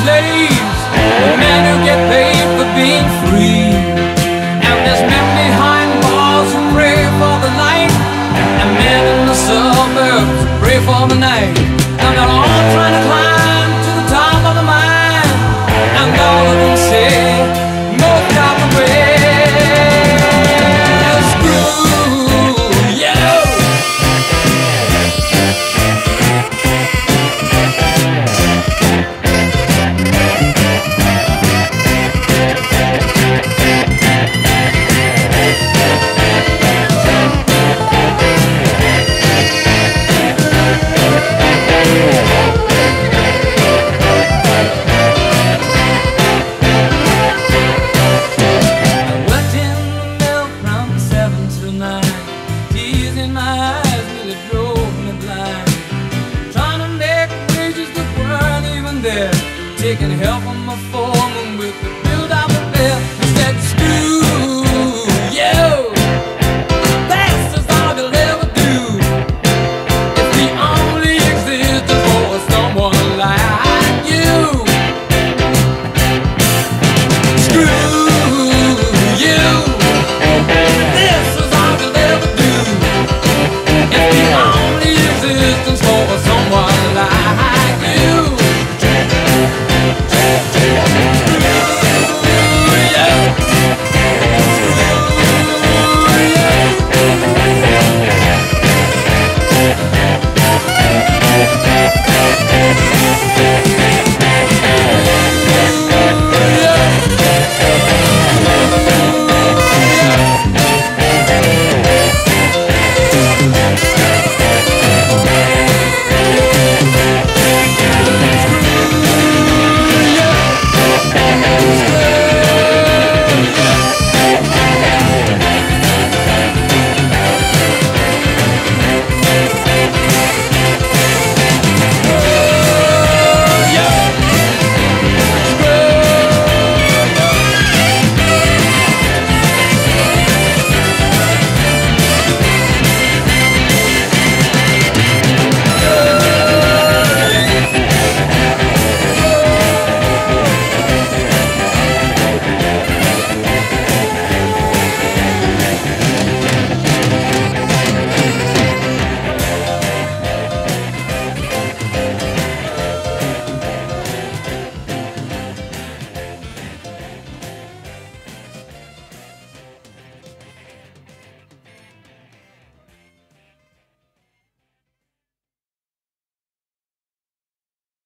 slaves, the men who get paid for being free. And there's men behind bars who pray for the light, and men in the suburbs who pray for the night. And they're all trying to climb to the top of the mine, and all of them say, most got the way. Taking help from my foreman with the